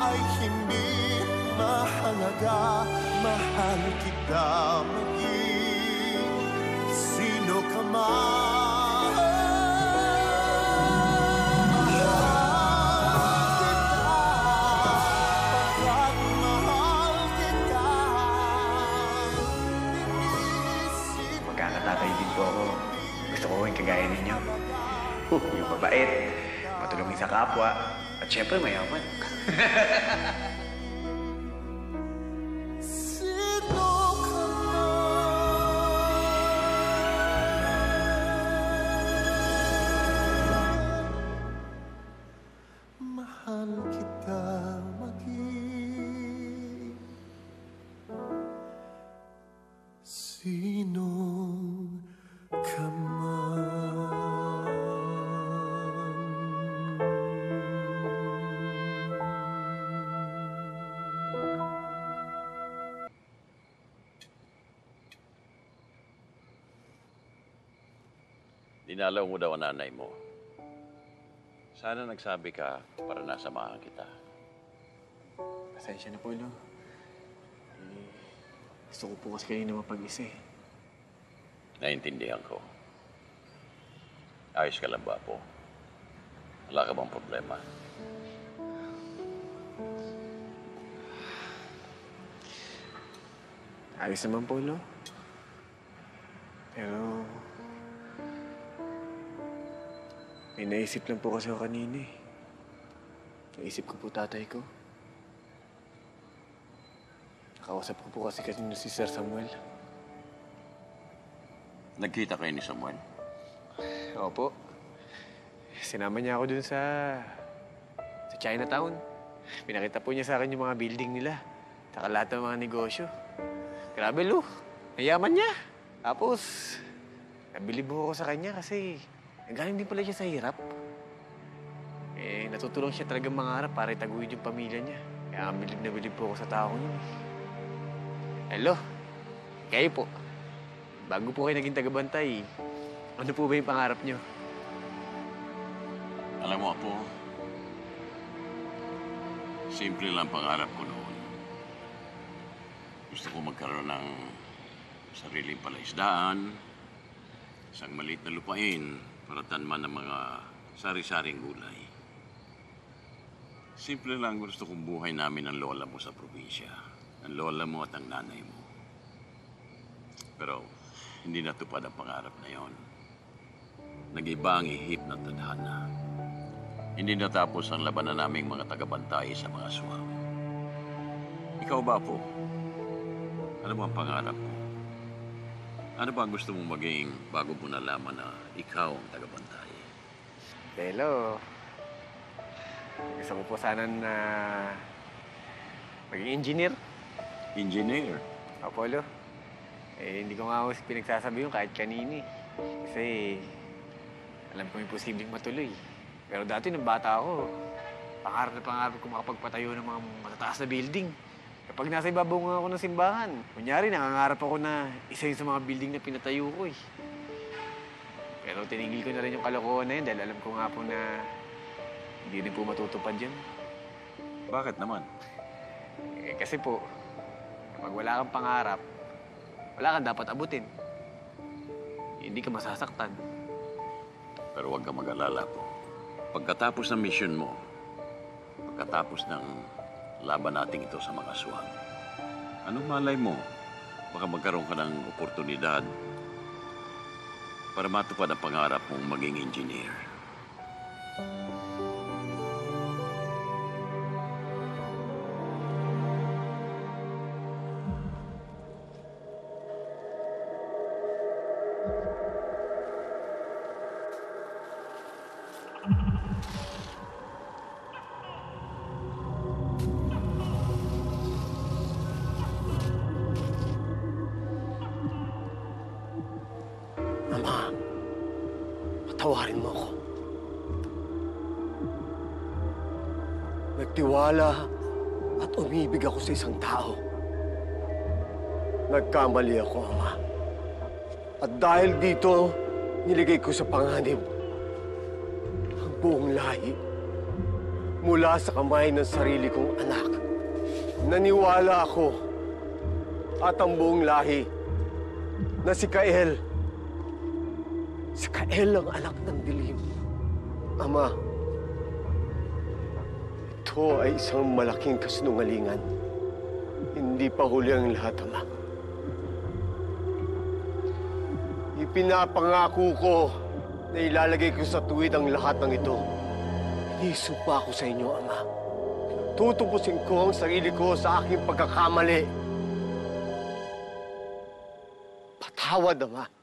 ay hindi mahalaga. Mahal kita maging sino ka man. Magkakatatay din po ako. Gusto ko yung kagaya ninyo. Yung mabait, matulungin sa kapwa, at syempre mayaman. Mahal kita maging sino ka man. Dinalaw mo daw ang nanay mo. Sana nagsabi ka para nasamahan kita. Pasensya na po, Lo. Gusto ko po kasi kayo na mapag-isa eh. Naintindihan ko. Ayos ka lang ba po? Wala ka bang problema? Ayos naman po, Lo. Pero... may naisip lang po kasi ako kanina eh. Naisip ko po tatay ko. Nakausap ko po kasi si Sir Samuel. Nagkita kayo ni Samuel? Opo. Sinama niya ako dun sa Chinatown. Pinakita po niya sa akin yung mga building nila. Saka lahat ng mga negosyo. Grabe, Lo. Nayaman niya. Tapos, nabilib ako sa kanya kasi galing din pala siya sa hirap. Eh, natutulong siya talagang mangarap para itaguin yung pamilya niya. Kaya bilib na bilib po ako sa tao niya. Hello, kayo po. Bago po kayo naging tagabantay, ano po ba yung pangarap niyo? Alam mo, Apo, simple lang pangarap ko noon. Gusto ko magkaroon ng sariling palaisdaan, isang maliit na lupain, para tanman ng mga sari-saring gulay. Simple lang gusto kong buhay namin ng lola mo sa probinsya. Ang lola mo at ang nanay mo. Pero hindi natupad ang pangarap na yon. Nag-iba ang ihip ng tadhana. Hindi natapos ang labanan naming mga tagabantay sa mga aswang. Ikaw ba po? Ano ba ang pangarap mo? Ano ba ang gusto mong maging bago mo nalaman na ikaw ang tagabantay? Hello. Gusto ko po sana na maging engineer. Engineer? Apollo. Eh, hindi ko nga pinagsasabi yun kahit kanini. Kasi alam ko imposibleng matuloy. Pero dati nung bata ako, pangarap ko makapagpatayo ng mga matataas na building. Kapag nasa ibabaw nga ako ng simbahan, kunyari, nangangarap ako na isa yun sa mga building na pinatayo ko eh. Pero tinigil ko na rin yung kalokohan na yun dahil alam ko nga po na hindi rin po matutupad yan. Bakit naman? Eh, kasi po, kapag wala kang pangarap, wala kang dapat abutin. Hindi ka masasaktan. Pero huwag kang mag-alala po. Pagkatapos ng mission mo, pagkatapos ng laban natin ito sa mga aswang, anong malay mo? Baka magkaroon ka ng oportunidad para matupad ang pangarap mong maging engineer. Ama, patawarin mo ako. Nagtiwala at umibig ako sa isang tao. Nagkamali ako, Ama. At dahil dito, niligay ko sa panganib ang buong lahi. mula sa kamay ng sarili kong anak. Naniwala ako at ang buong lahi na si Kael ang anak ng dilim. Ama, ito ay isang malaking kasinungalingan. Hindi pa huli ang lahat, Ama. Ipinapangako ko na ilalagay ko sa tuwid ang lahat ng ito. Isumpa ako sa inyo, Ama. Tutupusin ko ang sarili ko sa aking pagkakamali. Patawad, Ama.